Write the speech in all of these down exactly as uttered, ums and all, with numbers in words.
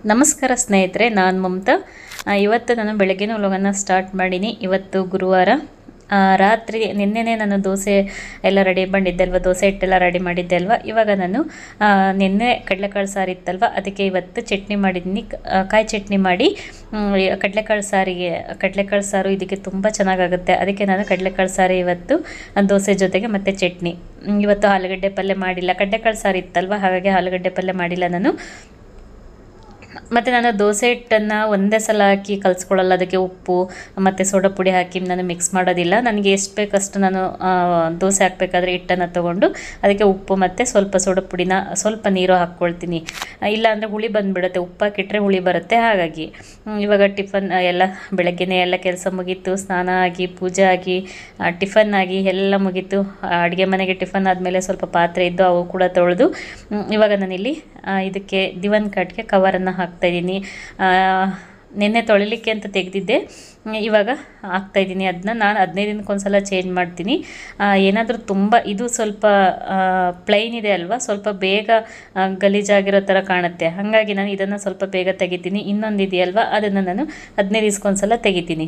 ನಮಸ್ಕಾರ ಸ್ನೇಹಿತರೆ, ನಾನು ಮಮತಾ. ಇವತ್ತು ನಾನು ಬೆಳಗ್ಗೆನೇ ವ್ಲಾಗನ್ನು ಸ್ಟಾರ್ಟ್ ಮಾಡೀನಿ. ಇವತ್ತು ಗುರುವಾರ ರಾತ್ರಿ ನಿನ್ನೆನೇ ನಾನು ದೋಸೆ ಎಲ್ಲ ರೆಡಿ ಮಾಡಿದ್ದೆ ಅಲ್ವ, ದೋಸೆ ಹಿಟ್ಟೆಲ್ಲ ರೆಡಿ ಮಾಡಿದ್ದೆ ಅಲ್ವ. ಇವಾಗ ನಾನು ನಿನ್ನೆ ಕಡಲೆಕಾಳು ಸಾರು ಇತ್ತಲ್ವ, ಅದಕ್ಕೆ ಇವತ್ತು ಚಟ್ನಿ ಮಾಡಿದ್ದೀನಿ. ಕಾಯಿ ಚಟ್ನಿ ಮಾಡಿ ಕಡಲೆಕಾಳು ಸಾರಿಗೆ ಕಡಲೆಕಾಳು ಸಾರು ಇದಕ್ಕೆ ತುಂಬ ಚೆನ್ನಾಗಾಗುತ್ತೆ. ಅದಕ್ಕೆ ನಾನು ಕಡಲೆಕಾಳು ಸಾರು ಇವತ್ತು ದೋಸೆ ಜೊತೆಗೆ ಮತ್ತು ಚಟ್ನಿ. ಇವತ್ತು ಆಲೂಗಡ್ಡೆ ಪಲ್ಯ ಮಾಡಿಲ್ಲ, ಕಡಲೆಕಾಳು ಸಾರು ಇತ್ತಲ್ವ, ಹಾಗಾಗಿ ಆಲೂಗಡ್ಡೆ ಪಲ್ಯ ಮಾಡಿಲ್ಲ ನಾನು. ಮತ್ತು ನಾನು ದೋಸೆ ಹಿಟ್ಟನ್ನು ಒಂದೇ ಸಲ ಹಾಕಿ ಕಲಿಸ್ಕೊಳ್ಳಲ್ಲ, ಅದಕ್ಕೆ ಉಪ್ಪು ಮತ್ತು ಸೋಡಾ ಪುಡಿ ಹಾಕಿ ನಾನು ಮಿಕ್ಸ್ ಮಾಡೋದಿಲ್ಲ. ನನಗೆ ಎಷ್ಟು ಬೇಕಷ್ಟು ನಾನು ದೋಸೆ ಹಾಕಬೇಕಾದ್ರೆ ಹಿಟ್ಟನ್ನು ತೊಗೊಂಡು ಅದಕ್ಕೆ ಉಪ್ಪು ಮತ್ತು ಸ್ವಲ್ಪ ಸೋಡಾ ಪುಡಿನ ಸ್ವಲ್ಪ ನೀರು ಹಾಕ್ಕೊಳ್ತೀನಿ. ಇಲ್ಲಾಂದರೆ ಹುಳಿ ಬಂದುಬಿಡುತ್ತೆ, ಉಪ್ಪು ಹಾಕಿಟ್ರೆ ಹುಳಿ ಬರುತ್ತೆ. ಹಾಗಾಗಿ ಇವಾಗ ಟಿಫನ್ ಎಲ್ಲ ಬೆಳಗ್ಗೆನೇ ಎಲ್ಲ ಕೆಲಸ ಮುಗೀತು. ಸ್ನಾನ ಆಗಿ ಪೂಜೆ ಆಗಿ ಟಿಫನ್ ಆಗಿ ಎಲ್ಲ ಮುಗೀತು. ಅಡುಗೆ ಮನೆಗೆ ಟಿಫನ್ ಆದಮೇಲೆ ಸ್ವಲ್ಪ ಪಾತ್ರೆ ಇದ್ದು ಅವು ಕೂಡ ತೊಳೆದು ಇವಾಗ ನಾನಿಲ್ಲಿ ಇದಕ್ಕೆ ದಿವಾನ್ ಕಾಟ್ಗೆ ಕವರನ್ನು ಹಾಕ್ತಾಯಿದ್ದೀನಿ. ನಿನ್ನೆ ತೊಳಿಲಿಕ್ಕೆ ಅಂತ ತೆಗೆದಿದ್ದೆ, ಇವಾಗ ಹಾಕ್ತಾಯಿದ್ದೀನಿ. ಅದನ್ನ ನಾನು ಹದಿನೈದು ದಿನಕ್ಕೊಂದ್ಸಲ ಚೇಂಜ್ ಮಾಡ್ತೀನಿ. ಏನಾದರೂ ತುಂಬ ಇದು ಸ್ವಲ್ಪ ಪ್ಲೈನ್ ಇದೆ ಅಲ್ವಾ, ಸ್ವಲ್ಪ ಬೇಗ ಗಲೀಜಾಗಿರೋ ಥರ ಕಾಣುತ್ತೆ. ಹಾಗಾಗಿ ನಾನು ಇದನ್ನು ಸ್ವಲ್ಪ ಬೇಗ ತೆಗಿತೀನಿ. ಇನ್ನೊಂದು ಇದೆಯಲ್ವ, ಅದನ್ನು ನಾನು ಹದಿನೈದು ದಿವಸಕ್ಕೊಂದ್ಸಲ ತೆಗಿತೀನಿ.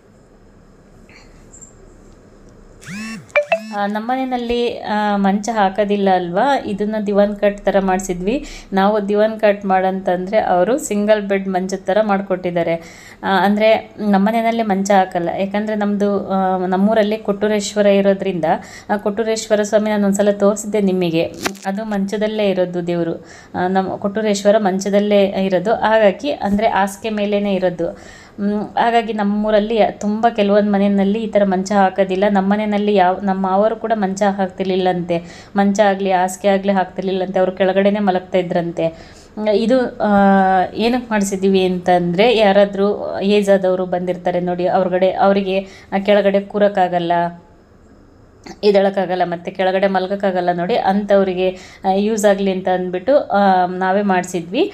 ನಮ್ಮನೆಯಲ್ಲಿ ಮಂಚ ಹಾಕೋದಿಲ್ಲ ಅಲ್ವಾ, ಇದನ್ನು ದಿವಾನ್ ಕಟ್ ಥರ ಮಾಡಿಸಿದ್ವಿ ನಾವು. ದಿವಾನ್ ಕಟ್ ಮಾಡಂತಂದರೆ ಅವರು ಸಿಂಗಲ್ ಬೆಡ್ ಮಂಚದ ಥರ ಮಾಡಿಕೊಟ್ಟಿದ್ದಾರೆ. ಅಂದರೆ ನಮ್ಮನೆಯಲ್ಲಿ ಮಂಚ ಹಾಕಲ್ಲ, ಯಾಕಂದರೆ ನಮ್ಮದು ನಮ್ಮೂರಲ್ಲಿ ಕೊಟ್ಟೂರೇಶ್ವರ ಇರೋದ್ರಿಂದ ಕೊಟ್ಟೂರೇಶ್ವರ ಸ್ವಾಮಿ ನಾನು ಒಂದ್ಸಲ ತೋರಿಸಿದ್ದೆ ನಿಮಗೆ. ಅದು ಮಂಚದಲ್ಲೇ ಇರೋದು ದೇವರು, ನಮ್ಮ ಕೊಟ್ಟೂರೇಶ್ವರ ಮಂಚದಲ್ಲೇ ಇರೋದು. ಹಾಗಾಗಿ ಅಂದರೆ ಹಾಸಿಗೆ ಮೇಲೇ ಇರೋದು. ಹಾಗಾಗಿ ನಮ್ಮೂರಲ್ಲಿ ತುಂಬ ಕೆಲವೊಂದು ಮನೆಯಲ್ಲಿ ಈ ಥರ ಮಂಚ ಹಾಕೋದಿಲ್ಲ. ನಮ್ಮ ಮನೆಯಲ್ಲಿ ಯಾವ ನಮ್ಮ ಮಾವರು ಕೂಡ ಮಂಚ ಹಾಕ್ತಿರ್ಲಿಲ್ಲಂತೆ, ಮಂಚ ಆಗಲಿ ಹಾಸಿಗೆ ಆಗಲಿ ಹಾಕ್ತಿರ್ಲಿಲ್ಲಂತೆ, ಅವರು ಕೆಳಗಡೆನೇ ಮಲಗ್ತಾ ಇದ್ರಂತೆ. ಇದು ಏನಕ್ಕೆ ಮಾಡಿಸಿದ್ದೀವಿ ಅಂತಂದರೆ, ಯಾರಾದರೂ ಏಜ್ ಆದವರು ಬಂದಿರ್ತಾರೆ ನೋಡಿ, ಅವ್ರಗಡೆ ಅವರಿಗೆ ಕೆಳಗಡೆ ಕೂರೋಕ್ಕಾಗಲ್ಲ, ಎದ್ದೇಳೋಕ್ಕಾಗಲ್ಲ, ಮತ್ತು ಕೆಳಗಡೆ ಮಲಗೋಕ್ಕಾಗಲ್ಲ ನೋಡಿ, ಅಂಥವರಿಗೆ ಯೂಸ್ ಆಗಲಿ ಅಂತ ಅಂದ್ಬಿಟ್ಟು ನಾವೇ ಮಾಡಿಸಿದ್ವಿ.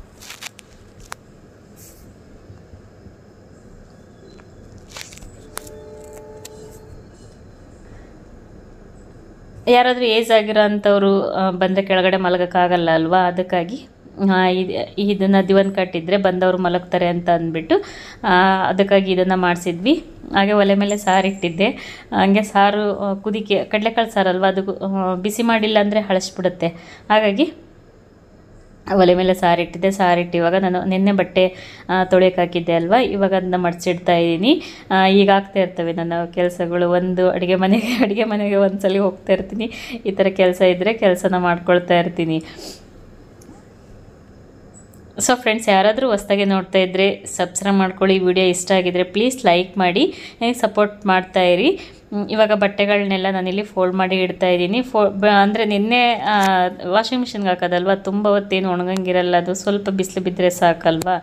ಯಾರಾದರೂ ಏಜ್ ಆಗಿರೋ ಅಂಥವ್ರು ಬಂದರೆ ಕೆಳಗಡೆ ಮಲಗೋಕ್ಕಾಗಲ್ಲ ಅಲ್ವಾ, ಅದಕ್ಕಾಗಿ ಇದನ್ನು ದಿವಾನ್ ಕಟ್ಟಿದ್ರೆ ಬಂದವರು ಮಲಗ್ತಾರೆ ಅಂತ ಅಂದ್ಬಿಟ್ಟು ಅದಕ್ಕಾಗಿ ಇದನ್ನು ಮಾಡಿಸಿದ್ವಿ. ಹಾಗೆ ಒಲೆ ಮೇಲೆ ಸಾರು ಇಟ್ಟಿದ್ದೆ. ಹಂಗೆ ಸಾರು ಕುದಿಕೆ ಕಡಲೆಕಾಳು ಸಾರು ಅಲ್ವಾ, ಅದು ಬಿಸಿ ಮಾಡಿಲ್ಲ ಅಂದರೆ ಹಳಸ್ಬಿಡುತ್ತೆ. ಹಾಗಾಗಿ ಒಲೆ ಮೇಲೆ ಸಾರಿಟ್ಟಿದ್ದೆ. ಸಾರಿಟ್ಟು ಇವಾಗ ನಾನು ನಿನ್ನೆ ಬಟ್ಟೆ ತೊಳೆಯೋಕೆ ಹಾಕಿದ್ದೆ ಅಲ್ವಾ, ಇವಾಗ ಅದನ್ನ ಮಡಿಸಿಡ್ತಾ ಇದ್ದೀನಿ. ಈಗ ಆಗ್ತಾ ಇರ್ತವೆ ನನ್ನ ಕೆಲಸಗಳು. ಒಂದು ಅಡುಗೆ ಮನೆಗೆ ಅಡುಗೆ ಮನೆಗೆ ಒಂದ್ಸಲ ಹೋಗ್ತಾ ಇರ್ತೀನಿ, ಈ ಥರ ಕೆಲಸ ಇದ್ದರೆ ಕೆಲಸನ ಮಾಡ್ಕೊಳ್ತಾ ಇರ್ತೀನಿ. ಸೊ ಫ್ರೆಂಡ್ಸ್, ಯಾರಾದರೂ ಹೊಸ್ದಾಗೆ ನೋಡ್ತಾ ಇದ್ದರೆ ಸಬ್ಸ್ಕ್ರೈಬ್ ಮಾಡ್ಕೊಳ್ಳಿ. ವಿಡಿಯೋ ಇಷ್ಟ ಆಗಿದರೆ ಪ್ಲೀಸ್ ಲೈಕ್ ಮಾಡಿ ಸಪೋರ್ಟ್ ಮಾಡ್ತಾಯಿರಿ. ಇವಾಗ ಬಟ್ಟೆಗಳನ್ನೆಲ್ಲ ನಾನಿಲ್ಲಿ ಫೋಲ್ಡ್ ಮಾಡಿ ಇಡ್ತಾ ಇದ್ದೀನಿ. ಫೋ ಅಂದರೆ ನಿನ್ನೆ ವಾಷಿಂಗ್ ಮಿಷಿನ್ಗೆ ಹಾಕೋದಲ್ವ, ತುಂಬ ಹೊತ್ತೇನು ಒಣಗಂಗಿರಲ್ಲ, ಅದು ಸ್ವಲ್ಪ ಬಿಸಿಲು ಬಿದ್ದರೆ ಸಾಕಲ್ವಾ.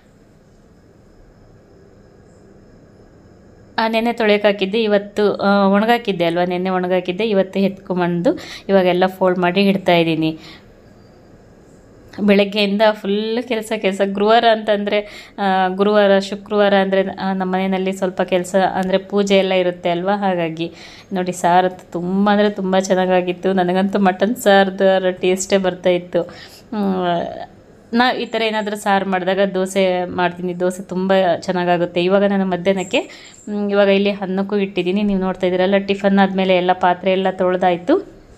ನೆನ್ನೆ ತೊಳೆಯೋಕೆ ಹಾಕಿದ್ದೆ, ಇವತ್ತು ಒಣಗಾಕಿದ್ದೆ ಅಲ್ವಾ, ನೆನ್ನೆ ಒಣಗಾಕಿದ್ದೆ, ಇವತ್ತು ಎತ್ಕೊಂಬಂದು ಇವಾಗೆಲ್ಲ ಫೋಲ್ಡ್ ಮಾಡಿ ಇಡ್ತಾ ಇದ್ದೀನಿ. ಬೆಳಗ್ಗೆಯಿಂದ ಫುಲ್ ಕೆಲಸ ಕೆಲಸ ಗುರುವಾರ ಅಂತಂದರೆ ಗುರುವಾರ ಶುಕ್ರವಾರ ಅಂದರೆ ನಮ್ಮ ಮನೆಯಲ್ಲಿ ಸ್ವಲ್ಪ ಕೆಲಸ ಅಂದರೆ ಪೂಜೆ ಎಲ್ಲ ಇರುತ್ತೆ ಅಲ್ವಾ. ಹಾಗಾಗಿ ನೋಡಿ, ಸಾರು ತುಂಬ ಅಂದರೆ ತುಂಬ ಚೆನ್ನಾಗಾಗಿತ್ತು. ನನಗಂತೂ ಮಟನ್ ಸಾರ್ದು ಟೇಸ್ಟೇ ಬರ್ತಾಯಿತ್ತು. ನಾ ಈ ಥರ ಏನಾದರೂ ಸಾರು ಮಾಡಿದಾಗ ದೋಸೆ ಮಾಡ್ತೀನಿ, ದೋಸೆ ತುಂಬ ಚೆನ್ನಾಗಾಗುತ್ತೆ. ಇವಾಗ ನಾನು ಮಧ್ಯಾಹ್ನಕ್ಕೆ ಇವಾಗ ಇಲ್ಲಿ ಅನ್ನಕ್ಕೂ ಇಟ್ಟಿದ್ದೀನಿ. ನೀವು ನೋಡ್ತಾ ಇದ್ದೀರಲ್ಲ, ಟಿಫನ್ ಆದಮೇಲೆ ಎಲ್ಲ ಪಾತ್ರೆ ಎಲ್ಲ ತೊಳೆದಾಯಿತು.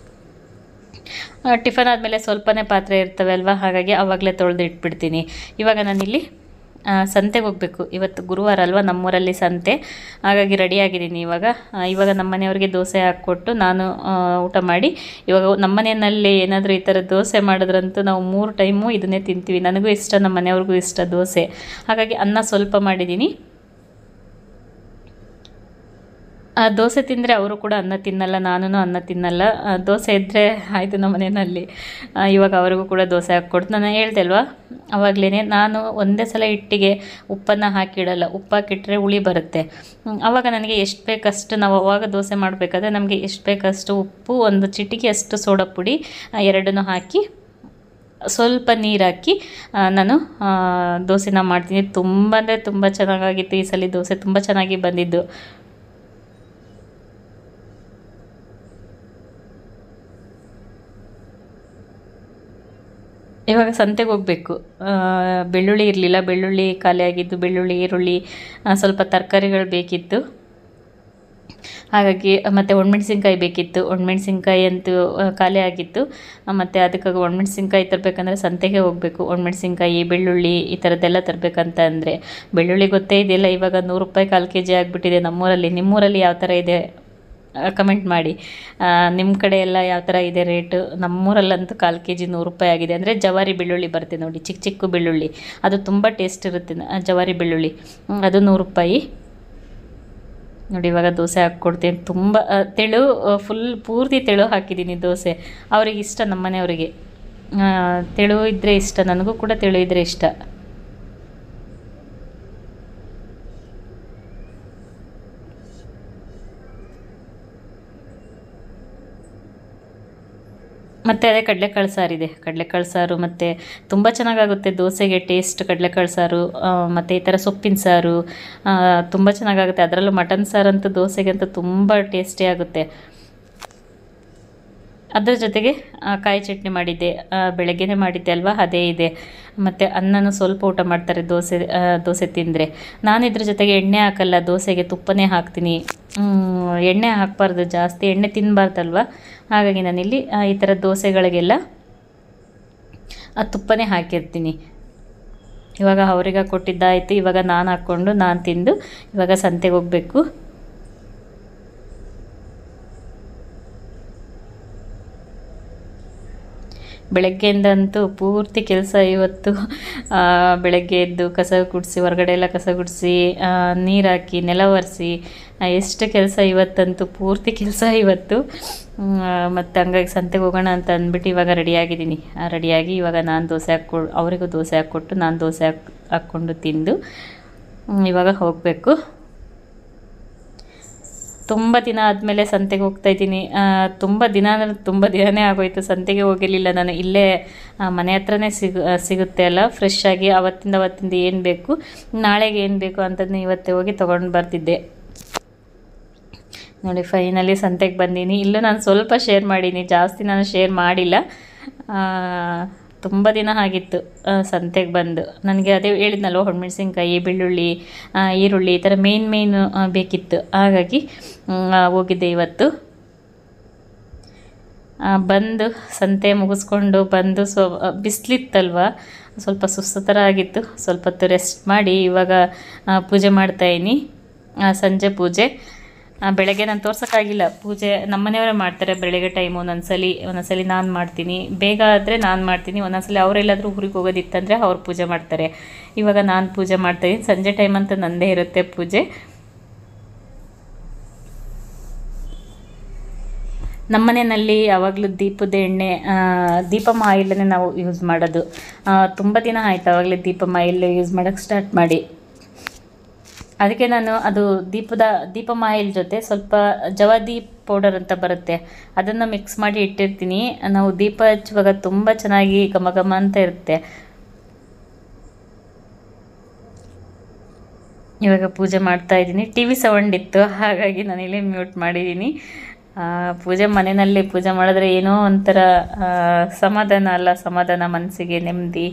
ಟಿಫನ್ ಆದಮೇಲೆ ಸ್ವಲ್ಪನೇ ಪಾತ್ರೆ ಇರ್ತವೆ ಅಲ್ವಾ, ಹಾಗಾಗಿ ಆವಾಗಲೇ ತೊಳೆದು ಇಟ್ಬಿಡ್ತೀನಿ. ಇವಾಗ ನಾನಿಲ್ಲಿ ಸಂತೆಗೆ ಹೋಗಬೇಕು. ಇವತ್ತು ಗುರುವಾರ ಅಲ್ವಾ, ನಮ್ಮೂರಲ್ಲಿ ಸಂತೆ. ಹಾಗಾಗಿ ರೆಡಿಯಾಗಿದ್ದೀನಿ. ಇವಾಗ ಇವಾಗ ನಮ್ಮ ಮನೆಯವ್ರಿಗೆ ದೋಸೆ ಹಾಕ್ಕೊಟ್ಟು ನಾನು ಊಟ ಮಾಡಿ, ಇವಾಗ ನಮ್ಮ ಮನೆಯಲ್ಲಿ ಏನಾದರೂ ಈ ಥರ ದೋಸೆ ಮಾಡಿದ್ರಂತೂ ನಾವು ಮೂರು ಟೈಮು ಇದನ್ನೇ ತಿಂತೀವಿ. ನನಗೂ ಇಷ್ಟ, ನಮ್ಮ ಮನೆಯವ್ರಿಗೂ ಇಷ್ಟ ದೋಸೆ. ಹಾಗಾಗಿ ಅನ್ನ ಸ್ವಲ್ಪ ಮಾಡಿದ್ದೀನಿ. ದೋಸೆ ತಿಂದರೆ ಅವರು ಕೂಡ ಅನ್ನ ತಿನ್ನಲ್ಲ, ನಾನು ಅನ್ನ ತಿನ್ನಲ್ಲ. ದೋಸೆ ಇದ್ದರೆ ಆಯಿತು ನಮ್ಮ ಮನೆಯಲ್ಲಿ. ಇವಾಗ ಅವರಿಗೂ ಕೂಡ ದೋಸೆ ಹಾಕ್ಕೊಡ್ತು. ನಾನು ಹೇಳ್ದೆ ಅಲ್ವಾ ಆವಾಗಲೇ, ನಾನು ಒಂದೇ ಸಲ ಹಿಟ್ಟಿಗೆ ಉಪ್ಪನ್ನು ಹಾಕಿಡಲ್ಲ, ಉಪ್ಪು ಹಾಕಿಟ್ರೆ ಹುಳಿ ಬರುತ್ತೆ. ಆವಾಗ ನನಗೆ ಎಷ್ಟು ಬೇಕಷ್ಟು, ನಾವು ಅವಾಗ ದೋಸೆ ಮಾಡಬೇಕಾದ್ರೆ ನಮಗೆ ಎಷ್ಟು ಬೇಕಷ್ಟು ಉಪ್ಪು, ಒಂದು ಚಿಟಿಕೆ ಅಷ್ಟು ಸೋಡಾ ಪುಡಿ ಎರಡನ್ನೂ ಹಾಕಿ ಸ್ವಲ್ಪ ನೀರು ಹಾಕಿ ನಾನು ದೋಸೆನ ಮಾಡ್ತೀನಿ. ತುಂಬ ಅಂದರೆ ತುಂಬ ಚೆನ್ನಾಗಾಗಿತ್ತು. ಈ ಸಲ ದೋಸೆ ತುಂಬ ಚೆನ್ನಾಗಿ ಬಂದಿದ್ದು. ಇವಾಗ ಸಂತೆಗೆ ಹೋಗಬೇಕು. ಬೆಳ್ಳುಳ್ಳಿ ಇರಲಿಲ್ಲ, ಬೆಳ್ಳುಳ್ಳಿ ಖಾಲಿ ಆಗಿದ್ದು, ಬೆಳ್ಳುಳ್ಳಿ ಈರುಳ್ಳಿ ಸ್ವಲ್ಪ ತರಕಾರಿಗಳು ಬೇಕಿತ್ತು. ಹಾಗಾಗಿ ಮತ್ತು ಒಣಮೆಣ್ಸಿನ್ಕಾಯಿ ಬೇಕಿತ್ತು. ಒಣಮೆಣ್ಸಿನ್ಕಾಯಿ ಅಂತೂ ಖಾಲಿ ಆಗಿತ್ತು. ಮತ್ತು ಅದಕ್ಕಾಗಿ ಒಣಮೆಣ್ಸಿನ್ಕಾಯಿ ತರಬೇಕಂದ್ರೆ ಸಂತೆಗೆ ಹೋಗಬೇಕು. ಒಣಮೆಣ್ಸಿನ್ಕಾಯಿ, ಬೆಳ್ಳುಳ್ಳಿ ಈ ಥರದ್ದೆಲ್ಲ ತರಬೇಕಂತ ಅಂದರೆ ಬೆಳ್ಳುಳ್ಳಿ ಗೊತ್ತೇ ಇದೆಯಲ್ಲ, ಇವಾಗ ನೂರು ರೂಪಾಯಿ ಕಾಲು ಕೆ ಜಿ ಆಗಿಬಿಟ್ಟಿದೆ ನಮ್ಮೂರಲ್ಲಿ. ನಿಮ್ಮೂರಲ್ಲಿ ಯಾವ ಥರ ಇದೆ ಕಮೆಂಟ್ ಮಾಡಿ. ನಿಮ್ಮ ಕಡೆ ಎಲ್ಲ ಯಾವ ಥರ ಇದೆ ರೇಟು? ನಮ್ಮೂರಲ್ಲಂತೂ ಕಾಲು ಕೆ ಜಿ ನೂರು ರೂಪಾಯಿ ಆಗಿದೆ. ಅಂದರೆ ಜವಾರಿ ಬೆಳ್ಳುಳ್ಳಿ ಬರುತ್ತೆ ನೋಡಿ, ಚಿಕ್ಕ ಚಿಕ್ಕ ಬೆಳ್ಳುಳ್ಳಿ, ಅದು ತುಂಬ ಟೇಸ್ಟ್ ಇರುತ್ತೆ ಜವಾರಿ ಬೆಳ್ಳುಳ್ಳಿ, ಅದು ನೂರು ರೂಪಾಯಿ ನೋಡಿ. ಇವಾಗ ದೋಸೆ ಹಾಕ್ಕೊಡ್ತೀನಿ. ತುಂಬ ತೆಳು, ಫುಲ್ ಪೂರ್ತಿ ತೆಳು ಹಾಕಿದ್ದೀನಿ ದೋಸೆ. ಅವ್ರಿಗೆ ಇಷ್ಟ, ನಮ್ಮ ಮನೆಯವರಿಗೆ ತೆಳು ಇದ್ದರೆ ಇಷ್ಟ, ನನಗೂ ಕೂಡ ತೆಳು ಇದ್ದರೆ ಇಷ್ಟ. ಮತ್ತು ಅದೇ ಕಡಲೆಕಾಳು ಸಾರಿದೆ, ಕಡಲೆಕಾಳು ಸಾರು ಮತ್ತು ತುಂಬ ಚೆನ್ನಾಗಾಗುತ್ತೆ ದೋಸೆಗೆ ಟೇಸ್ಟ್. ಕಡಲೆಕಾಳು ಸಾರು ಮತ್ತು ಈ ಥರ ಸೊಪ್ಪಿನ ಸಾರು ತುಂಬ ಚೆನ್ನಾಗಾಗುತ್ತೆ. ಅದರಲ್ಲೂ ಮಟನ್ ಸಾರಂತೂ ದೋಸೆಗಂತೂ ತುಂಬ ಟೇಸ್ಟಿ ಆಗುತ್ತೆ. ಅದರ ಜೊತೆಗೆ ಕಾಯಿ ಚಟ್ನಿ ಮಾಡಿದ್ದೆ, ಬೆಳಗ್ಗೆನೇ ಮಾಡಿದ್ದೆ ಅಲ್ವಾ, ಅದೇ ಇದೆ. ಮತ್ತು ಅನ್ನನೂ ಸ್ವಲ್ಪ ಊಟ ಮಾಡ್ತಾರೆ ದೋಸೆ ದೋಸೆ ತಿಂದರೆ. ನಾನು ಇದ್ರ ಜೊತೆಗೆ ಎಣ್ಣೆ ಹಾಕಲ್ಲ, ದೋಸೆಗೆ ತುಪ್ಪನೇ ಹಾಕ್ತೀನಿ. ಎಣ್ಣೆ ಹಾಕಬಾರ್ದು, ಜಾಸ್ತಿ ಎಣ್ಣೆ ತಿನ್ನಬಾರ್ದಲ್ವ. ಹಾಗಾಗಿ ನಾನಿಲ್ಲಿ ಈ ಥರ ದೋಸೆಗಳಿಗೆಲ್ಲ ತುಪ್ಪನೇ ಹಾಕಿರ್ತೀನಿ. ಇವಾಗ ಅವರಿಗೆ ಕೊಟ್ಟಿದ್ದಾಯಿತು. ಇವಾಗ ನಾನು ಹಾಕ್ಕೊಂಡು ನಾನು ತಿಂದು ಇವಾಗ ಸಂತೆಗೆ ಹೋಗಬೇಕು. ಬೆಳಗ್ಗೆಯಿಂದಂತೂ ಪೂರ್ತಿ ಕೆಲಸ ಇವತ್ತು. ಬೆಳಗ್ಗೆ ಎದ್ದು ಕಸ ಗುಡಿಸಿ, ಹೊರಗಡೆ ಎಲ್ಲ ಕಸ ಗುಡಿಸಿ, ನೀರು ಹಾಕಿ, ನೆಲ ಒರೆಸಿ, ಎಷ್ಟು ಕೆಲಸ ಇವತ್ತಂತೂ, ಪೂರ್ತಿ ಕೆಲಸ ಇವತ್ತು. ಮತ್ತು ಹಂಗಾಗಿ ಸಂತೆಗೆ ಹೋಗೋಣ ಅಂತ ಅಂದ್ಬಿಟ್ಟು ಇವಾಗ ರೆಡಿಯಾಗಿದ್ದೀನಿ. ರೆಡಿಯಾಗಿ ಇವಾಗ ನಾನು ದೋಸೆ ಹಾಕ್ಕೊ ಅವರಿಗೂ ದೋಸೆ ಹಾಕ್ಕೊಟ್ಟು ನಾನು ದೋಸೆ ಹಾಕಿ ಹಾಕ್ಕೊಂಡು ತಿಂದು ಇವಾಗ ಹೋಗಬೇಕು. ತುಂಬ ದಿನ ಆದಮೇಲೆ ಸಂತೆಗೆ ಹೋಗ್ತಾಯಿದ್ದೀನಿ. ತುಂಬ ದಿನ ಅಂದರೆ ತುಂಬ ದಿನವೇ ಆಗೋಯ್ತು ಸಂತೆಗೆ ಹೋಗಿರಲಿಲ್ಲ ನಾನು. ಇಲ್ಲೇ ಮನೆ ಹತ್ರನೇ ಸಿಗು ಸಿಗುತ್ತೆ ಅಲ್ಲ, ಫ್ರೆಶ್ ಆಗಿ ಅವತ್ತಿಂದ ಅವತ್ತಿಂದ ಏನು ಬೇಕು, ನಾಳೆಗೆ ಏನು ಬೇಕು ಅಂತಂದು ಇವತ್ತೇ ಹೋಗಿ ತೊಗೊಂಡು ಬರ್ತಿದ್ದೆ ನೋಡಿ. ಫೈನಲಿ ಸಂತೆಗೆ ಬಂದೀನಿ. ಇಲ್ಲೂ ನಾನು ಸ್ವಲ್ಪ ಶೇರ್ ಮಾಡೀನಿ, ಜಾಸ್ತಿ ನಾನು ಶೇರ್ ಮಾಡಿಲ್ಲ. ತುಂಬ ದಿನ ಆಗಿತ್ತು ಸಂತೆಗೆ ಬಂದು. ನನಗೆ ಅದೇ ಹೇಳಿದ್ನಲ್ವ, ಒಣಮೆಣ್ಸಿನ್ಕಾಯಿ, ಬೆಳ್ಳುಳ್ಳಿ, ಈರುಳ್ಳಿ ಈ ಥರ ಮೇನ್ ಮೇಯ್ನು ಬೇಕಿತ್ತು. ಹಾಗಾಗಿ ಹೋಗಿದ್ದೆ ಇವತ್ತು. ಬಂದು ಸಂತೆ ಮುಗಿಸ್ಕೊಂಡು ಬಂದು ಸೊ ಬಿಸಿಲಿತ್ತಲ್ವ, ಸ್ವಲ್ಪ ಸುಸ್ತು ಥರ ಆಗಿತ್ತು. ಸ್ವಲ್ಪ ಹೊತ್ತು ರೆಸ್ಟ್ ಮಾಡಿ ಇವಾಗ ಪೂಜೆ ಮಾಡ್ತಾಯಿದ್ದೀನಿ, ಸಂಜೆ ಪೂಜೆ. ಬೆಳಗ್ಗೆ ನಾನು ತೋರ್ಸೋಕ್ಕಾಗಿಲ್ಲ ಪೂಜೆ, ನಮ್ಮ ಮನೆಯವರೇ ಮಾಡ್ತಾರೆ ಬೆಳಗ್ಗೆ ಟೈಮು. ಒಂದೊಂದ್ಸಲಿ ಒಂದೊಂದ್ಸಲಿ ನಾನು ಮಾಡ್ತೀನಿ, ಬೇಗ ಆದರೆ ನಾನು ಮಾಡ್ತೀನಿ. ಒಂದೊಂದ್ಸಲಿ ಅವರೆಲ್ಲಾದರೂ ಊರಿಗೆ ಹೋಗೋದಿತ್ತಂದರೆ ಅವ್ರು ಪೂಜೆ ಮಾಡ್ತಾರೆ. ಇವಾಗ ನಾನು ಪೂಜೆ ಮಾಡ್ತಾಯಿದ್ದೀನಿ. ಸಂಜೆ ಟೈಮ್ ಅಂತ ನನ್ನದೇ ಇರುತ್ತೆ ಪೂಜೆ. ನಮ್ಮ ಮನೆಯಲ್ಲಿ ಯಾವಾಗಲೂ ದೀಪದ ಎಣ್ಣೆ, ದೀಪಮ್ಮ ಆಯಿಲನ್ನೇ ನಾವು ಯೂಸ್ ಮಾಡೋದು. ತುಂಬ ದಿನ ಆಯ್ತು ಆವಾಗಲೇ ದೀಪಮ್ಮ ಆಯಿಲ್ ಯೂಸ್ ಮಾಡೋಕ್ಕೆ ಸ್ಟಾರ್ಟ್ ಮಾಡಿ. ಅದಕ್ಕೆ ನಾನು ಅದು ದೀಪದ ದೀಪಮ್ಮ ಆಯಿಲ್ ಜೊತೆ ಸ್ವಲ್ಪ ಜವಾದಿ ಪೌಡರ್ ಅಂತ ಬರುತ್ತೆ, ಅದನ್ನು ಮಿಕ್ಸ್ ಮಾಡಿ ಇಟ್ಟಿರ್ತೀನಿ. ನಾವು ದೀಪ ಹಚ್ಚುವಾಗ ತುಂಬ ಚೆನ್ನಾಗಿ ಘಮ ಘಮ ಅಂತ ಇರುತ್ತೆ. ಇವಾಗ ಪೂಜೆ ಮಾಡ್ತಾ ಇದ್ದೀನಿ. ಟಿ ವಿ ಸೌಂಡ್ ಇತ್ತು, ಹಾಗಾಗಿ ನಾನಿಲ್ಲಿ ಮ್ಯೂಟ್ ಮಾಡಿದ್ದೀನಿ. ಪೂಜೆ ಮನೆಯಲ್ಲಿ ಪೂಜೆ ಮಾಡಿದ್ರೆ ಏನೋ ಒಂಥರ ಸಮಾಧಾನ ಅಲ್ಲ, ಸಮಾಧಾನ ಮನಸ್ಸಿಗೆ, ನೆಮ್ಮದಿ.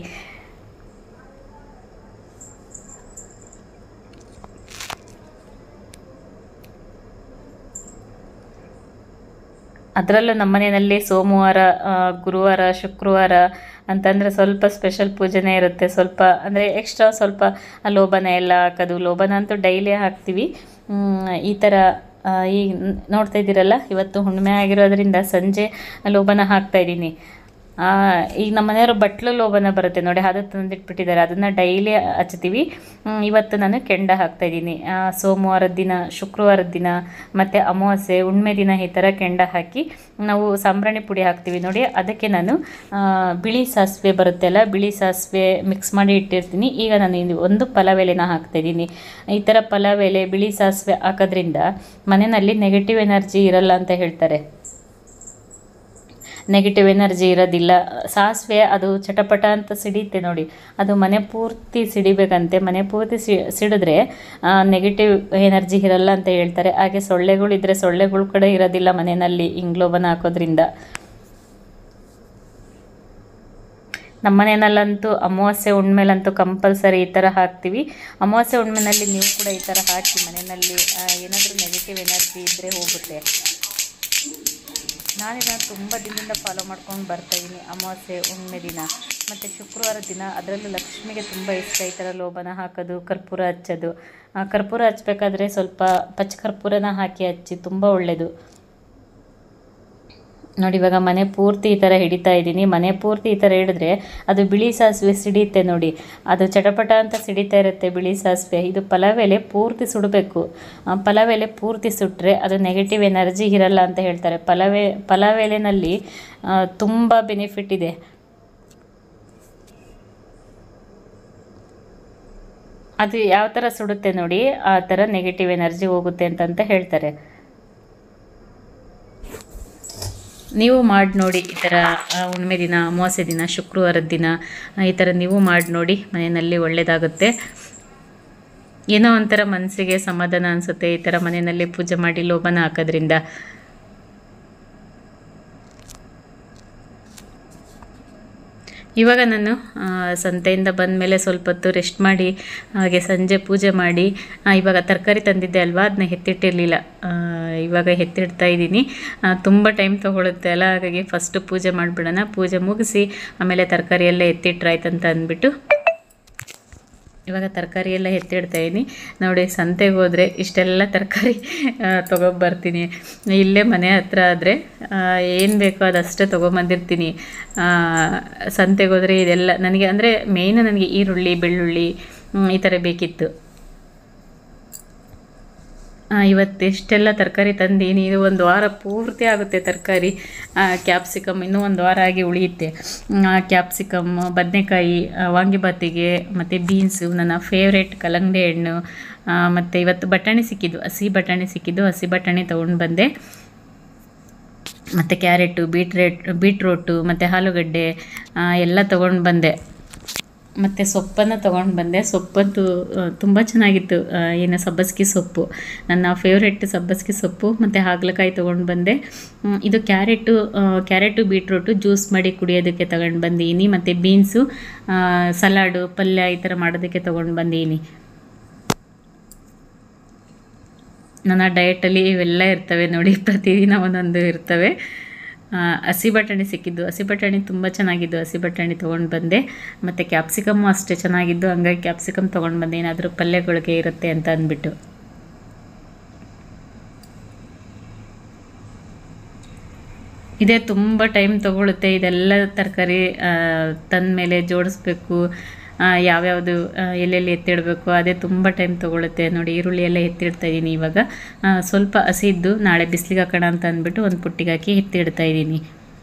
ಅದರಲ್ಲೂ ನಮ್ಮ ಮನೆಯಲ್ಲಿ ಸೋಮವಾರ, ಗುರುವಾರ, ಶುಕ್ರವಾರ ಅಂತಂದರೆ ಸ್ವಲ್ಪ ಸ್ಪೆಷಲ್ ಪೂಜೆನೇ ಇರುತ್ತೆ. ಸ್ವಲ್ಪ ಅಂದರೆ ಎಕ್ಸ್ಟ್ರಾ ಸ್ವಲ್ಪ ಲೋಬನ ಎಲ್ಲ ಹಾಕೋದು. ಲೋಬನ ಅಂತೂ ಡೈಲಿ ಹಾಕ್ತೀವಿ. ಈ ಥರ ಈಗ ನೋಡ್ತಾ ಇದ್ದೀರಲ್ಲ, ಇವತ್ತು ಹುಣ್ಣಿಮೆ ಆಗಿರೋದ್ರಿಂದ ಸಂಜೆ ಲೋಬನ ಹಾಕ್ತಾಯಿದ್ದೀನಿ. ಈಗ ನಮ್ಮ ಮನೆಯವರು ಬಟ್ಲು ಲೋಬನ ಬರುತ್ತೆ ನೋಡಿ, ಅದು ತಂದಿಟ್ಬಿಟ್ಟಿದ್ದಾರೆ, ಅದನ್ನು ಡೈಲಿ ಹಚ್ತೀವಿ. ಇವತ್ತು ನಾನು ಕೆಂಡ ಹಾಕ್ತಾಯಿದ್ದೀನಿ. ಸೋಮವಾರದ ದಿನ, ಶುಕ್ರವಾರದ ದಿನ ಮತ್ತು ಅಮಾವಾಸ್ಯೆ, ಹುಣ್ಣಿಮೆ ದಿನ ಈ ಥರ ಕೆಂಡ ಹಾಕಿ ನಾವು ಸಾಂಬ್ರಾಣಿ ಪುಡಿ ಹಾಕ್ತೀವಿ ನೋಡಿ. ಅದಕ್ಕೆ ನಾನು ಬಿಳಿ ಸಾಸಿವೆ ಬರುತ್ತೆ ಅಲ್ಲ, ಬಿಳಿ ಸಾಸಿವೆ ಮಿಕ್ಸ್ ಮಾಡಿ ಇಟ್ಟಿರ್ತೀನಿ. ಈಗ ನಾನು ಇದು ಒಂದು ಪಲಾವ್ ಎಲೆನ ಹಾಕ್ತಾಯಿದ್ದೀನಿ. ಈ ಥರ ಪಲಾವ್ ಎಲೆ, ಬಿಳಿ ಸಾಸಿವೆ ಹಾಕೋದ್ರಿಂದ ಮನೆಯಲ್ಲಿ ನೆಗೆಟಿವ್ ಎನರ್ಜಿ ಇರಲ್ಲ ಅಂತ ಹೇಳ್ತಾರೆ. ನೆಗೆಟಿವ್ ಎನರ್ಜಿ ಇರೋದಿಲ್ಲ. ಸಾಸಿವೆ ಅದು ಚಟಪಟ ಅಂತ ಸಿಡಿಯುತ್ತೆ ನೋಡಿ, ಅದು ಮನೆ ಪೂರ್ತಿ ಸಿಡಿಬೇಕಂತೆ. ಮನೆ ಪೂರ್ತಿ ಸಿ ಸಿಡಿದ್ರೆ ನೆಗೆಟಿವ್ ಎನರ್ಜಿ ಇರಲ್ಲ ಅಂತ ಹೇಳ್ತಾರೆ. ಹಾಗೆ ಸೊಳ್ಳೆಗಳಿದ್ದರೆ ಸೊಳ್ಳೆಗಳು ಕಡೆ ಇರೋದಿಲ್ಲ ಮನೆಯಲ್ಲಿ ಹಿಂಗೆ ಲೋಬನ ಹಾಕೋದ್ರಿಂದ. ನಮ್ಮ ಮನೆಯಲ್ಲಂತೂ ಅಮಾವಾಸ್ಯೆ ಹುಣ್ಣಿಮೆಲಂತೂ ಕಂಪಲ್ಸರಿ ಈ ಥರ ಹಾಕ್ತೀವಿ. ಅಮಾವಾಸ್ಯೆ ಹುಣ್ಣಿಮೆನಲ್ಲಿ ನೀವು ಕೂಡ ಈ ಥರ ಹಾಕಿ ಮನೆಯಲ್ಲಿ ಏನಾದರೂ ನೆಗೆಟಿವ್ ಎನರ್ಜಿ ಇದ್ದರೆ ಹೋಗುತ್ತೆ. ನಾನಿದನ್ನು ತುಂಬ ದಿನದಿಂದ ಫಾಲೋ ಮಾಡ್ಕೊಂಡು ಬರ್ತಾಯಿದ್ದೀನಿ. ಅಮಾವಾಸ್ಯೆ ಹುಣ್ಣಿಮೆ ದಿನ ಮತ್ತು ಶುಕ್ರವಾರ ದಿನ, ಅದರಲ್ಲೂ ಲಕ್ಷ್ಮಿಗೆ ತುಂಬ ಇಷ್ಟ ಈ ಥರ ಲೋಭನ ಹಾಕೋದು, ಕರ್ಪೂರ ಹಚ್ಚೋದು. ಕರ್ಪೂರ ಹಚ್ಚಬೇಕಾದ್ರೆ ಸ್ವಲ್ಪ ಪಚ್ಚ ಕರ್ಪೂರನ ಹಾಕಿ ಹಚ್ಚಿ, ತುಂಬ ಒಳ್ಳೆಯದು. ನೋಡಿ ಇವಾಗ ಮನೆ ಪೂರ್ತಿ ಈ ಥರ ಹಿಡಿತಾ ಇದ್ದೀನಿ. ಮನೆ ಪೂರ್ತಿ ಈ ಥರ ಹಿಡಿದ್ರೆ ಅದು ಬಿಳಿ ಸಾಸಿವೆ ಸಿಡಿಯುತ್ತೆ ನೋಡಿ, ಅದು ಚಟಪಟ ಅಂತ ಸಿಡಿತಾ ಇರುತ್ತೆ ಬಿಳಿ ಸಾಸಿವೆ. ಇದು ಪಲಾವ್ ಎಲೆ ಪೂರ್ತಿ ಸುಡಬೇಕು. ಪಲಾವ್ ಎಲೆ ಪೂರ್ತಿ ಸುಟ್ಟರೆ ಅದು ನೆಗೆಟಿವ್ ಎನರ್ಜಿ ಇರಲ್ಲ ಅಂತ ಹೇಳ್ತಾರೆ. ಪಲಾವ್ ಪಲಾವ್ ಎಲೆನಲ್ಲಿ ತುಂಬ ಬೆನಿಫಿಟ್ ಇದೆ. ಅದು ಯಾವ ಥರ ಸುಡುತ್ತೆ ನೋಡಿ, ಆ ಥರ ನೆಗೆಟಿವ್ ಎನರ್ಜಿ ಹೋಗುತ್ತೆ ಅಂತಂತ ಹೇಳ್ತಾರೆ. ನೀವು ಮಾಡಿ ನೋಡಿ ಈ ಥರ ಹುಣ್ಣಿಮೆ ದಿನ, ಅಮಾವಾಸ್ಯೆ ದಿನ, ಶುಕ್ರವಾರದ ದಿನ ಈ ಥರ ನೀವು ಮಾಡಿ ನೋಡಿ, ಮನೆಯಲ್ಲಿ ಒಳ್ಳೆಯದಾಗುತ್ತೆ. ಏನೋ ಒಂಥರ ಮನಸ್ಸಿಗೆ ಸಮಾಧಾನ ಅನಿಸುತ್ತೆ ಈ ಥರ ಮನೆಯಲ್ಲಿ ಪೂಜೆ ಮಾಡಿ ಲೋಭನ ಹಾಕೋದ್ರಿಂದ. ಇವಾಗ ನಾನು ಸಂತೆಯಿಂದ ಬಂದ ಮೇಲೆ ಸ್ವಲ್ಪ ಹೊತ್ತು ರೆಸ್ಟ್ ಮಾಡಿ ಹಾಗೆ ಸಂಜೆ ಪೂಜೆ ಮಾಡಿ, ಇವಾಗ ತರಕಾರಿ ತಂದಿದ್ದೆ ಅಲ್ವಾ, ಅದನ್ನ ಎತ್ತಿಟ್ಟಿರಲಿಲ್ಲ, ಇವಾಗ ಎತ್ತಿಡ್ತಾ ಇದ್ದೀನಿ. ತುಂಬ ಟೈಮ್ ತೊಗೊಳುತ್ತೆ ಅಲ್ಲ, ಹಾಗಾಗಿ ಫಸ್ಟು ಪೂಜೆ ಮಾಡಿಬಿಡೋಣ. ಪೂಜೆ ಮುಗಿಸಿ ಆಮೇಲೆ ತರಕಾರಿ ಎಲ್ಲ ಎತ್ತಿಟ್ರಾಯ್ತಂತ ಅಂದ್ಬಿಟ್ಟು ಇವಾಗ ತರಕಾರಿ ಎಲ್ಲ ಎತ್ತಿಡ್ತಾ ಇದ್ದೀನಿ. ನೋಡಿ ಸಂತೆಗೆ ಹೋದರೆ ಇಷ್ಟೆಲ್ಲ ತರಕಾರಿ ತೊಗೊಬರ್ತೀನಿ. ಇಲ್ಲೇ ಮನೆ ಹತ್ರ ಆದರೆ ಏನು ಬೇಕೋ ಅದಷ್ಟೇ ತೊಗೊಂಬಂದಿರ್ತೀನಿ. ಸಂತೆಗೆ ಹೋದರೆ ಇದೆಲ್ಲ ನನಗೆ ಅಂದರೆ ಮೇಯ್ನು ನನಗೆ ಈರುಳ್ಳಿ, ಬೆಳ್ಳುಳ್ಳಿ ಈ ಥರ ಬೇಕಿತ್ತು. ಇವತ್ತು ಎಷ್ಟೆಲ್ಲ ತರಕಾರಿ ತಂದೀನಿ. ಇದು ಒಂದು ವಾರ ಪೂರ್ತಿ ಆಗುತ್ತೆ ತರಕಾರಿ. ಕ್ಯಾಪ್ಸಿಕಮ್ ಇನ್ನೂ ಒಂದು ವಾರ ಆಗಿ ಉಳಿಯುತ್ತೆ. ಕ್ಯಾಪ್ಸಿಕಮ್, ಬದನೆಕಾಯಿ, ವಾಂಗಿಬಾತಿಗೆ ಮತ್ತು ಬೀನ್ಸು, ನನ್ನ ಫೇವ್ರೇಟ್ ಕಲ್ಲಂಗಡಿ ಹಣ್ಣು, ಮತ್ತು ಇವತ್ತು ಬಟಾಣಿ ಸಿಕ್ಕಿದ್ದು, ಹಸಿ ಬಟಾಣಿ ಸಿಕ್ಕಿದ್ದು, ಹಸಿ ಬಟಾಣಿ ತೊಗೊಂಡು ಬಂದೆ. ಮತ್ತು ಕ್ಯಾರೆಟು, ಬೀಟ್ರೇಟ್ ಬೀಟ್ರೋಟು ಮತ್ತು ಆಲೂಗಡ್ಡೆ ಎಲ್ಲ ತೊಗೊಂಡು ಬಂದೆ. ಮತ್ತು ಸೊಪ್ಪನ್ನು ತೊಗೊಂಡು ಬಂದೆ. ಸೊಪ್ಪಂತೂ ತುಂಬ ಚೆನ್ನಾಗಿತ್ತು. ಏನು ಸಬ್ಬಸಿಗೆ ಸೊಪ್ಪು, ನನ್ನ ಫೇವ್ರೆಟ್ ಸಬ್ಬಸಿಗೆ ಸೊಪ್ಪು. ಮತ್ತು ಹಾಗಲಕಾಯಿ ತೊಗೊಂಡು ಬಂದೆ. ಇದು ಕ್ಯಾರೆಟು ಕ್ಯಾರೆಟು ಬೀಟ್ರೋಟು ಜ್ಯೂಸ್ ಮಾಡಿ ಕುಡಿಯೋದಕ್ಕೆ ತೊಗೊಂಡು ಬಂದೀನಿ. ಮತ್ತು ಬೀನ್ಸು ಸಲಾಡು, ಪಲ್ಯ ಈ ಥರ ಮಾಡೋದಕ್ಕೆ ತೊಗೊಂಡು ಬಂದೀನಿ. ನನ್ನ ಡಯಟಲ್ಲಿ ಇವೆಲ್ಲ ಇರ್ತವೆ ನೋಡಿ, ಪ್ರತಿದಿನ ಒಂದೊಂದು ಇರ್ತವೆ. ಹಸಿ ಬಟಾಣಿ ಸಿಕ್ಕಿದ್ದು, ಹಸಿ ಬಟಾಣಿ ತುಂಬ ಚೆನ್ನಾಗಿದ್ದು, ಹಸಿ ಬಟಾಣಿ ತೊಗೊಂಡು ಬಂದೆ. ಮತ್ತು ಕ್ಯಾಪ್ಸಿಕಮ್ಮು ಅಷ್ಟೇ ಚೆನ್ನಾಗಿದ್ದು, ಹಂಗಾಗಿ ಕ್ಯಾಪ್ಸಿಕಮ್ ತೊಗೊಂಡು ಬಂದೆ, ಏನಾದರೂ ಪಲ್ಯಗಳಿಗೆ ಇರುತ್ತೆ ಅಂತ ಅಂದ್ಬಿಟ್ಟು. ಇದೇ ತುಂಬ ಟೈಮ್ ತೊಗೊಳುತ್ತೆ. ಇದೆಲ್ಲ ತರಕಾರಿ ತಂದ ಮೇಲೆ ಜೋಡಿಸ್ಬೇಕು, ಯಾವ್ಯಾವುದು ಎಲ್ಲೆಲ್ಲಿ ಎತ್ತಿಡಬೇಕು, ಅದೇ ತುಂಬ ಟೈಮ್ ತೊಗೊಳುತ್ತೆ ನೋಡಿ. ಈರುಳ್ಳಿ ಎಲ್ಲ ಎತ್ತಿಡ್ತಾ ಇದ್ದೀನಿ. ಇವಾಗ ಸ್ವಲ್ಪ ಹಸಿದ್ದು ನಾಳೆ ಬಿಸಿಲಿಗೆ ಹಾಕೋಣ ಅಂತ ಅಂದ್ಬಿಟ್ಟು ಒಂದು ಪುಟ್ಟಿಗೆ ಹಾಕಿ ಎತ್ತಿಡ್ತಾ ಇದ್ದೀನಿ.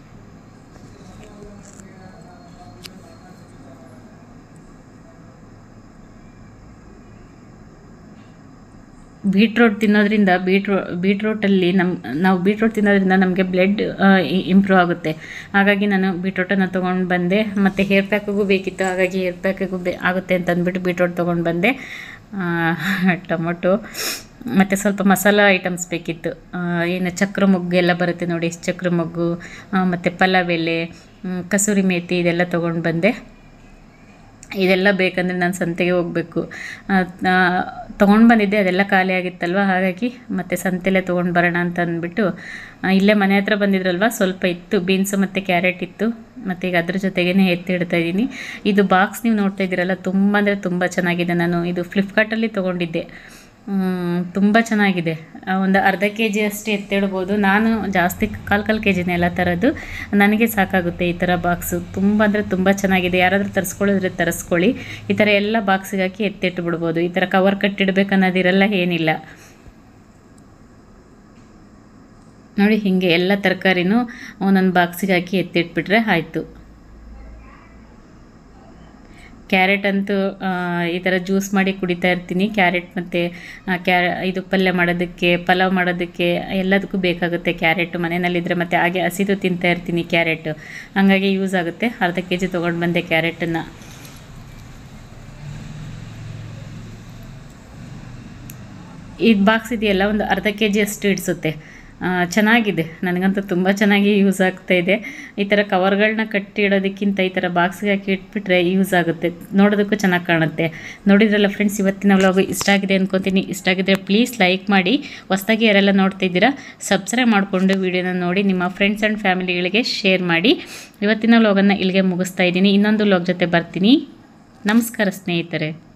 ಬೀಟ್ರೋಟ್ ತಿನ್ನೋದ್ರಿಂದ ಬೀಟ್ರೋ ಬೀಟ್ರೋಟಲ್ಲಿ ನಮ್ಮ ನಾವು ಬೀಟ್ರೋಟ್ ತಿನ್ನೋದ್ರಿಂದ ನಮಗೆ ಬ್ಲಡ್ ಇಂಪ್ರೂವ್ ಆಗುತ್ತೆ. ಹಾಗಾಗಿ ನಾನು ಬೀಟ್ರೋಟನ್ನು ತೊಗೊಂಡು ಬಂದೆ. ಮತ್ತು ಹೇರ್ ಪ್ಯಾಕಿಗೂ ಬೇಕಿತ್ತು, ಹಾಗಾಗಿ ಹೇರ್ ಪ್ಯಾಕಿಗೂ ಬೇ ಆಗುತ್ತೆ ಅಂತ ಅಂದ್ಬಿಟ್ಟು ಬೀಟ್ರೋಟ್ ತೊಗೊಂಡು ಬಂದೆ. ಟೊಮೊಟೊ ಮತ್ತು ಸ್ವಲ್ಪ ಮಸಾಲ ಐಟಮ್ಸ್ ಬೇಕಿತ್ತು. ಏನು ಚಕ್ರ ಮೊಗ್ಗು ಎಲ್ಲ ಬರುತ್ತೆ ನೋಡಿ, ಚಕ್ರ ಮೊಗ್ಗು ಮತ್ತು ಪಲಾವ್ ಎಲೆ, ಕಸೂರಿ ಮೇಥಿ ಇದೆಲ್ಲ ತೊಗೊಂಡು ಬಂದೆ. ಇದೆಲ್ಲ ಬೇಕಂದರೆ ನಾನು ಸಂತೆಗೆ ಹೋಗಬೇಕು. ತೊಗೊಂಡು ಬಂದಿದ್ದೆ, ಅದೆಲ್ಲ ಖಾಲಿ ಆಗಿತ್ತಲ್ವ, ಹಾಗಾಗಿ ಮತ್ತು ಸಂತೆಯಲ್ಲೇ ತೊಗೊಂಡು ಬರೋಣ ಅಂತ ಅಂದ್ಬಿಟ್ಟು ಇಲ್ಲೇ ಮನೆ ಹತ್ರ ಬಂದಿದ್ರಲ್ವ, ಸ್ವಲ್ಪ ಇತ್ತು ಬೀನ್ಸು ಮತ್ತು ಕ್ಯಾರೆಟ್ ಇತ್ತು. ಮತ್ತು ಈಗ ಅದ್ರ ಜೊತೆಗೇ ಎತ್ತಿಡ್ತಾ ಇದ್ದೀನಿ. ಇದು ಬಾಕ್ಸ್ ನೀವು ನೋಡ್ತಾ ಇದ್ದೀರಲ್ಲ, ತುಂಬ ಅಂದರೆ ತುಂಬ ಚೆನ್ನಾಗಿದೆ. ನಾನು ಇದು ಫ್ಲಿಪ್ಕಾರ್ಟಲ್ಲಿ ತೊಗೊಂಡಿದ್ದೆ. ತುಂಬ ಚೆನ್ನಾಗಿದೆ. ಒಂದು ಅರ್ಧ ಕೆ ಜಿ ಅಷ್ಟು ಎತ್ತಿಡ್ಬೋದು. ನಾನು ಜಾಸ್ತಿ ಕಾಲು ಕಾಲು ಕೆ ಜಿನೇ ಎಲ್ಲ ತರೋದು, ನನಗೆ ಸಾಕಾಗುತ್ತೆ ಈ ಥರ ಬಾಕ್ಸು. ತುಂಬ ಅಂದರೆ ತುಂಬ ಚೆನ್ನಾಗಿದೆ. ಯಾರಾದರೂ ತರಿಸ್ಕೊಳ್ಳಿದ್ರೆ ತರಿಸ್ಕೊಳ್ಳಿ. ಈ ಥರ ಎಲ್ಲ ಬಾಕ್ಸಿಗೆ ಹಾಕಿ ಎತ್ತಿಟ್ಟು ಬಿಡ್ಬೋದು. ಈ ಥರ ಕವರ್ ಕಟ್ಟಿಡ್ಬೇಕು ಅನ್ನೋದಿರಲ್ಲ, ಏನಿಲ್ಲ ನೋಡಿ. ಹೀಗೆ ಎಲ್ಲ ತರಕಾರಿನೂ ಒಂದೊಂದು ಬಾಕ್ಸಿಗೆ ಹಾಕಿ ಎತ್ತಿಟ್ಬಿಟ್ರೆ ಆಯಿತು. ಕ್ಯಾರೆಟ್ ಅಂತೂ ಈ ಥರ ಜ್ಯೂಸ್ ಮಾಡಿ ಕುಡಿತಾ ಇರ್ತೀನಿ. ಕ್ಯಾರೆಟ್ ಮತ್ತು ಕ್ಯಾ ಇದು ಪಲ್ಯ ಮಾಡೋದಕ್ಕೆ, ಪಲಾವ್ ಮಾಡೋದಕ್ಕೆ ಎಲ್ಲದಕ್ಕೂ ಬೇಕಾಗುತ್ತೆ ಕ್ಯಾರೆಟು ಮನೆಯಲ್ಲಿದ್ದರೆ. ಮತ್ತು ಹಾಗೆ ಹಸಿದು ತಿಂತಾ ಇರ್ತೀನಿ ಕ್ಯಾರೆಟು, ಹಾಗಾಗಿ ಯೂಸ್ ಆಗುತ್ತೆ. ಅರ್ಧ ಕೆ ಜಿ ತೊಗೊಂಡು ಬಂದೆ ಕ್ಯಾರೆಟನ್ನು. ಈ ಬಾಕ್ಸ್ ಇದೆಯಲ್ಲ, ಒಂದು ಅರ್ಧ ಕೆ ಜಿ ಅಷ್ಟು ಇಡಿಸುತ್ತೆ. ಚೆನ್ನಾಗಿದೆ, ನನಗಂತೂ ತುಂಬ ಚೆನ್ನಾಗಿ ಯೂಸ್ ಆಗ್ತಾ ಇದೆ. ಈ ಥರ ಕವರ್ಗಳನ್ನ ಕಟ್ಟಿ ಇಡೋದಕ್ಕಿಂತ ಈ ಥರ ಬಾಕ್ಸ್ಗೆ ಹಾಕಿ ಇಟ್ಬಿಟ್ರೆ ಯೂಸ್ ಆಗುತ್ತೆ, ನೋಡೋದಕ್ಕೂ ಚೆನ್ನಾಗಿ ಕಾಣುತ್ತೆ. ನೋಡಿದ್ರಲ್ಲ ಫ್ರೆಂಡ್ಸ್, ಇವತ್ತಿನ ವ್ಲಾಗು ಇಷ್ಟ ಆಗಿದೆ ಅನ್ಕೊತೀನಿ. ಇಷ್ಟ ಆಗಿದ್ರೆ ಪ್ಲೀಸ್ ಲೈಕ್ ಮಾಡಿ. ಹೊಸದಾಗಿ ಯಾರೆಲ್ಲ ನೋಡ್ತಾ ಇದ್ದೀರಾ ಸಬ್ಸ್ಕ್ರೈಬ್ ಮಾಡಿಕೊಂಡು ವಿಡಿಯೋನ ನೋಡಿ ನಿಮ್ಮ ಫ್ರೆಂಡ್ಸ್ ಆ್ಯಂಡ್ ಫ್ಯಾಮಿಲಿಗಳಿಗೆ ಶೇರ್ ಮಾಡಿ. ಇವತ್ತಿನ ವ್ಲಾಗನ್ನು ಇಲ್ಲಿಗೆ ಮುಗಿಸ್ತಾ ಇದ್ದೀನಿ. ಇನ್ನೊಂದು ವ್ಲಾಗ್ ಜೊತೆ ಬರ್ತೀನಿ. ನಮಸ್ಕಾರ ಸ್ನೇಹಿತರೆ.